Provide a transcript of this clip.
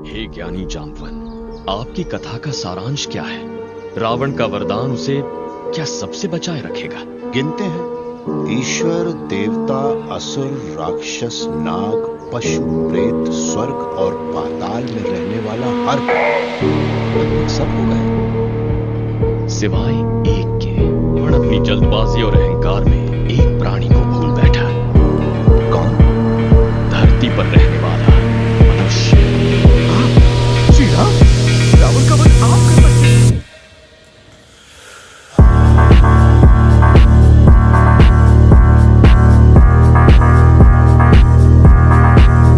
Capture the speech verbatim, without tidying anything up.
हे ज्ञानी जाम्बवन, आपकी कथा का सारांश क्या है? रावण का वरदान उसे क्या सबसे बचाए रखेगा? गिनते हैं। ईश्वर, देवता, असुर, राक्षस, नाग, पशु, प्रेत, स्वर्ग और पाताल में रहने वाला हर लगभग सब हो गए, सिवाय एक के। रावण अपनी जल्दबाजी और अहंकार में एक प्राणी को भूल बैठा। कौन? धरती पर रहने